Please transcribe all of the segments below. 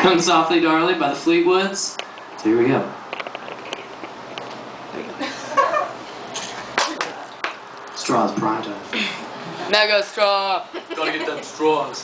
Come Softly Darling by the Fleetwoods. So here we go. Straws prime time. Mega straw. Gotta get them straws.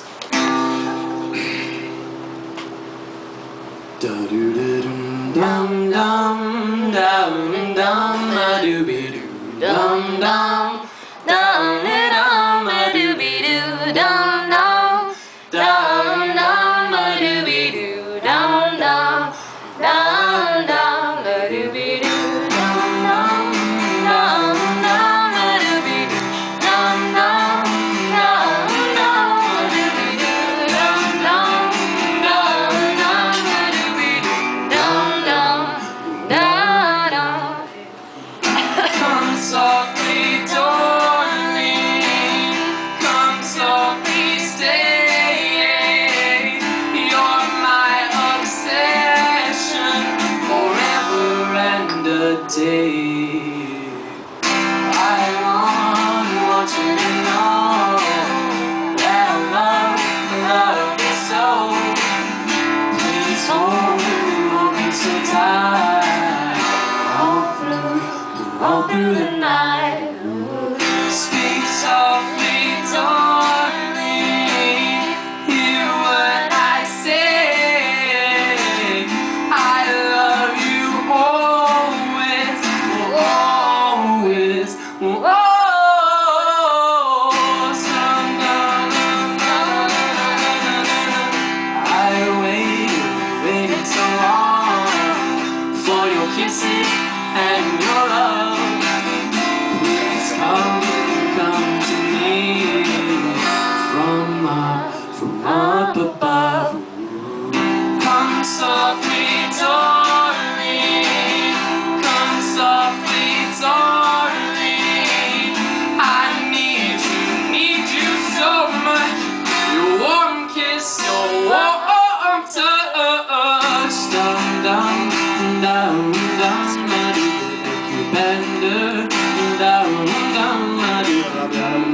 Da doo doo dum dum dum dum dum a doo be doo dum dum Dum dum a doobie doo dum dum dum dum a doobie doo dum dum dum dum a doobie doo dum dum dum dum a doobie doo dum dum dum dum a doobie doo dum dum dum dum a doobie doo dum dum da da. Come softly, darling. Come softly, stay. You're my obsession, forever and a day. I want you to know that I love you so. Please hold me so tight, all through the night. Speak softly, darling. Hear what I say. I love you always, always. Oh, I waited so long for your kisses and your love. Please come to me from up above. Come softly, darling. Come softly, darling. I need you so much. Your warm kiss, your warm touch. Dum dum dum dum. Bender, down, down, down, down.